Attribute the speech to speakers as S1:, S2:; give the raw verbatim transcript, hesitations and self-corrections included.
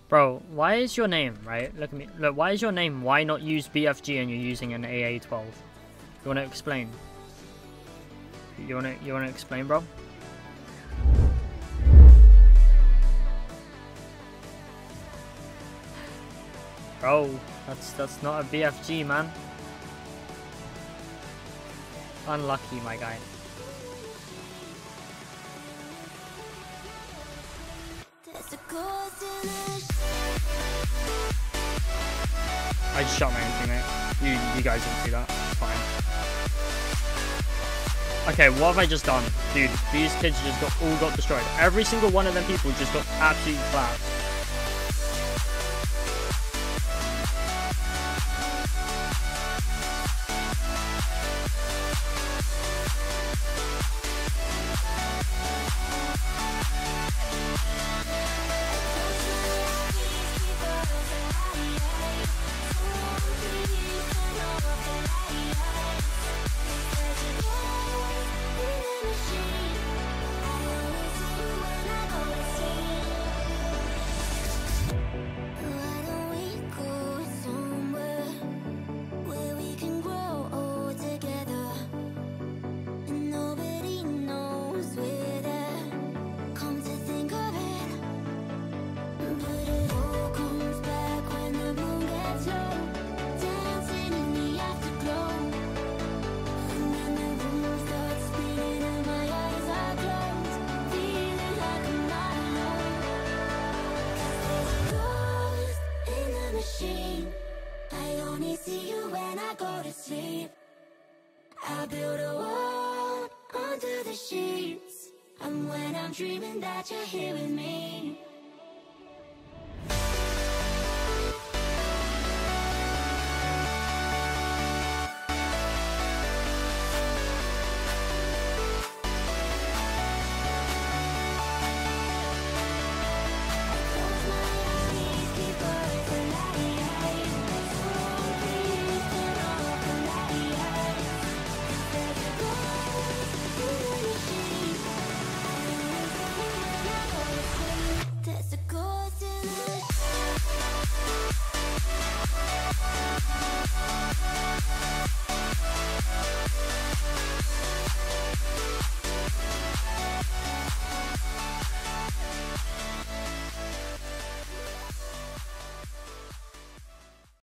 S1: Bro, why is your name, right? Look at me. Look, why is your name? Why not use B F G and you're using an A A twelve? You want to explain? You want to you want to explain, bro? Bro, that's that's not a B F G, man. Unlucky, my guy. I just shot my own teammate. You, you guys didn't see that. It's fine. Okay, what have I just done? Dude, these kids just got all got destroyed. Every single one of them people just got absolutely clapped.
S2: Dreaming that you're here with me.